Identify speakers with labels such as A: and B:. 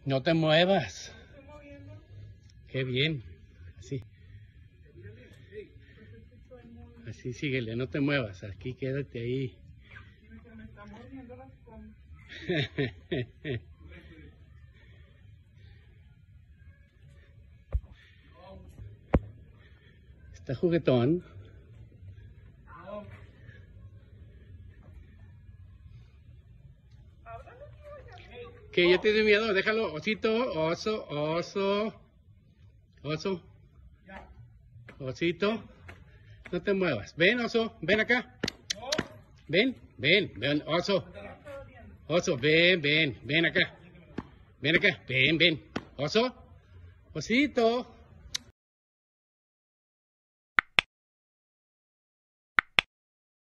A: No te muevas. Qué bien. Así. Así síguele, no te muevas. Aquí quédate ahí. Está juguetón. Que ya tiene miedo, déjalo. Osito, oso, oso. Oso. Osito. No te muevas. Ven, oso, ven acá. Ven, ven, ven, oso. Oso, ven, ven, ven acá. Ven acá, ven, ven. Oso. Osito.